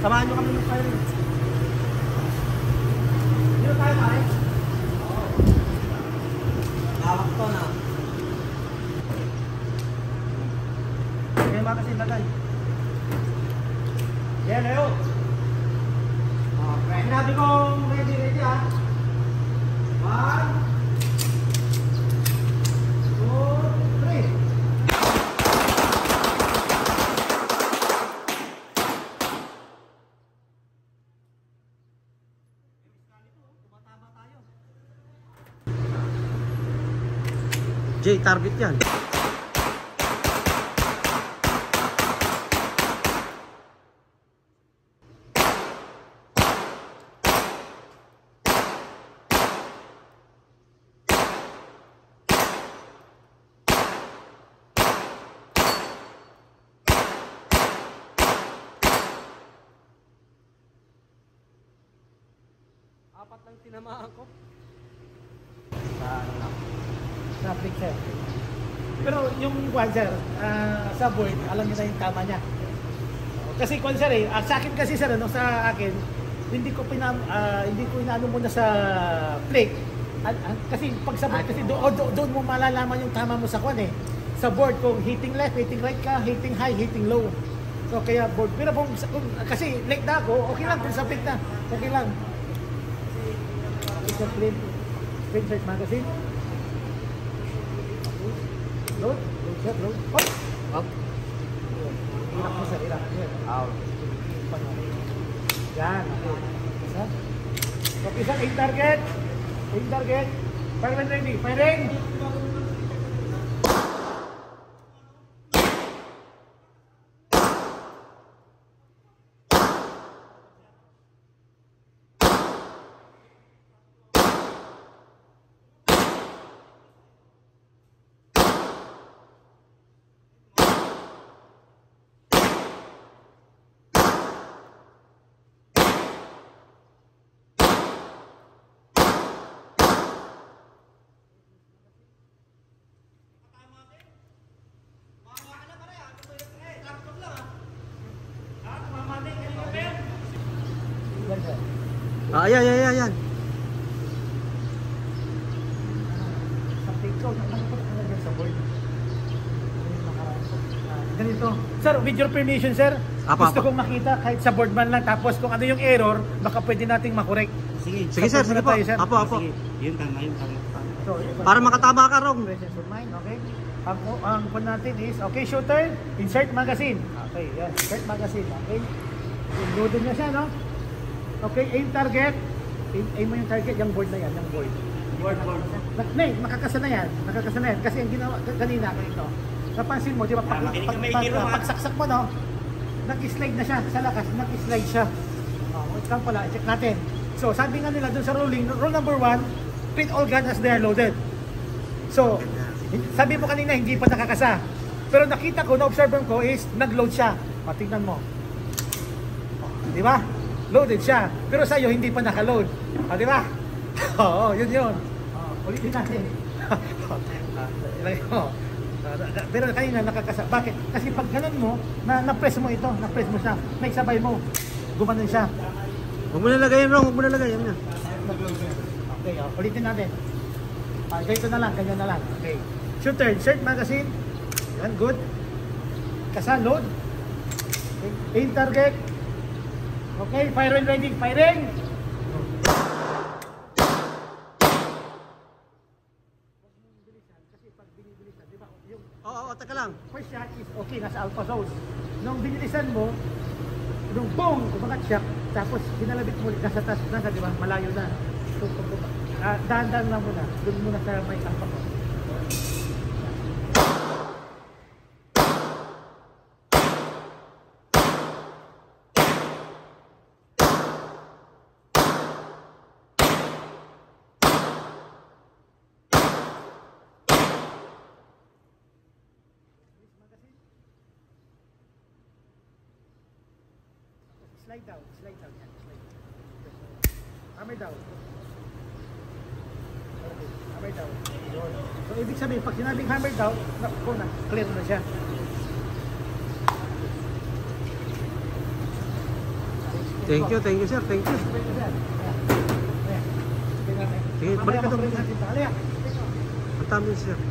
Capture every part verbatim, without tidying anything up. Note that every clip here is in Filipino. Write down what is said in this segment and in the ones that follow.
Samahan nyo kami ng firing. Dito tayo pare. Oo. Lawak to na. Kaya mga kasi lagay. Yan, ayaw. Okay. Sinabi kong ready, ready ha. One. Two. Three. J, target yan. Apat lang tinamaan ko. Sa ano lang. Traffic sir. Pero yung kwan sir, uh, sa board, alam niyo na yung tama niya. Kasi kwan sir eh, uh, sa akin kasi sir, ano, sa akin, hindi ko pinam, uh, hindi ko inaano muna sa plate. Uh, uh, kasi pag sa board, kasi doon do, do, mo malalaman yung tama mo sa kwan eh. Sa board, kung hitting left, hitting right ka, hitting high, hitting low. So kaya board, pero kung, kung kasi late na ako, okay lang kung sa plate na, okay lang. It's a plate, plate search magazine. Load, load, sir, load. Hop! Hop! Irak mo sir, irak. Out. Yan, okay. Sir? Okay sir, aim target. Aim target. Fire when ready. Firing! Ah, ayan, ayan, ayan. Ganito. Sir, with your permission, sir, apa, gusto apa? kong makita kahit sa board man lang, tapos kung ano yung error, baka pwede nating makorek. Sige, sige sir, sige po. Tayo, sir. Apo, apo. Sige, yun tama, yun tama. So, para makatama ka, Rong. presence of mind, okay? Ang, ang pun natin is, okay, shooter, insert magazine. Okay, yan, insert magazine, okay? Loaded na siya, no? Okay, aim target. Aim, aim mo yung target, yung board na yan, yung board. Board, board. Nay, makakasa na yan, makakasa na yan. Kasi ang ginawa, kanina, ganito. Napansin mo, di ba, pag, Ah, makinig pag, ka, may pag, hero, pag, ha? pagsaksak mo, no? Nag-slide na siya, sa lakas, nag-slide siya. Oh, wait lang pala, check natin. So, sabi nga nila dun sa ruling, rule number one, treat all guns as they are loaded. So, sabi mo kanina, hindi pa nakakasa. Pero nakita ko, na-observe ko is, nag-load siya. O, tingnan mo. Di ba? Loaded siya. Pero sa'yo, hindi pa naka-load. O, di ba? Oo, yun yun. O, ulitin natin. O, pero kanina nakakasa. Bakit? Kasi pag ganun mo, na, na-press mo ito, na-press mo siya, may sabay mo, gumanon siya. Huwag mo nalagay, Rong. Huwag mo nalagay. Yan na. Okay, o, ulitin natin. Ah, ganito na lang, ganyan na lang. Okay. Shooter, insert magazine. Yan, good. Kasa, load. Okay. Aim target. Okay, fire when ready. Firing! Kasi pag binibilisan, di ba? Yung Oo, oo, taka lang. first shot is okay, nasa alpha zone. Nung binilisan mo, nung boom, umangat siya, tapos hinalabit mo ulit, nasa taas na, di ba? Malayo na. So, uh, dahan-dahan lang muna. Doon muna sa may alpha zone. Slide down, slide down, yan, slide down. Hammer down. Okay, hammer down. So, ibig sabihin, pag sinabing hammer down, naku na, clear na siya. Okay. Thank you, thank you sir, thank you. Sige, balik ka doon. Ang tama yun sir.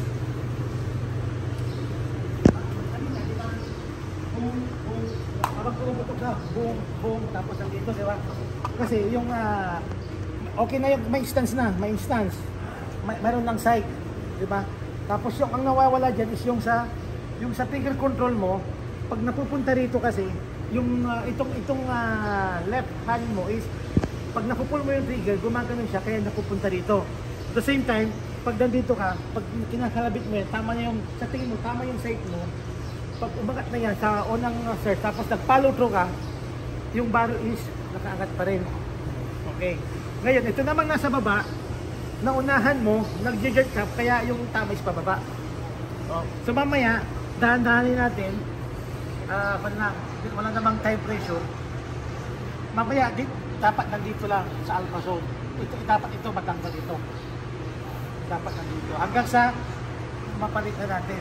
Habang pumuputok na, boom, boom, tapos nandito, di ba? Kasi yung, ah, okay na yung, may instance na, may instance. May, mayroon ng sight, di ba? Tapos yung, ang nawawala dyan is yung sa, yung sa trigger control mo, pag napupunta rito kasi, yung, uh, itong, itong uh, left hand mo is, pag napupul mo yung trigger, gumagano siya, kaya napupunta rito. At the same time, pag nandito ka, pag kinakalabit mo yan, tama na yung, sa tingin mo, tama yung sight mo, pag umagat na yan sa unang start, tapos nag-follow through ka, yung barrel is nakaangat pa rin. Okay. Ngayon, ito namang nasa baba, naunahan mo, nag-jerk ka, kaya yung tama is pababa. Oh. So mamaya, dahan-dahanin natin, ah, uh, wala, wala namang time pressure. Mamaya, dit, dapat nandito lang sa alpha zone. Ito, dapat ito matanggal dito. Dapat nandito. Hanggang sa mapalit na natin.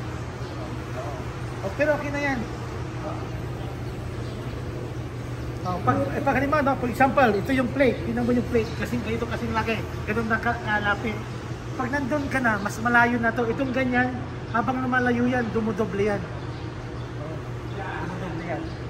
Oh, pero okay na yan. Oh, pag, eh, pag halimbawa, no, for example, ito yung plate. Tingnan mo yung plate. Kasing ito kasing laki. Ganun na kalapit. Pag nandun ka na, mas malayo na to. Itong ganyan, habang lumalayo yan, dumudoble yan. Oh, dumudoble yan.